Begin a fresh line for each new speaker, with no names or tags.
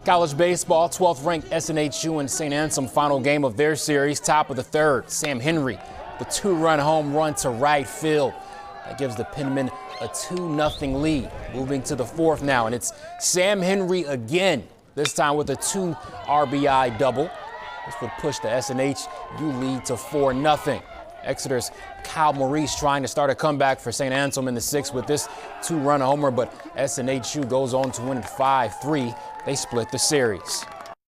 College baseball, 12th ranked SNHU and Saint Anselm final game of their series, top of the third. Sam Henry, the 2-run home run to right field. That gives the Penmen a 2-0 lead. Moving to the fourth now, and it's Sam Henry again, this time with a 2 RBI double. This would push the SNHU lead to 4-0. Exeter's Kyle Maurice trying to start a comeback for Saint Anselm in the 6th with this 2-run homer, but SNHU goes on to win it 5-3. They split the series.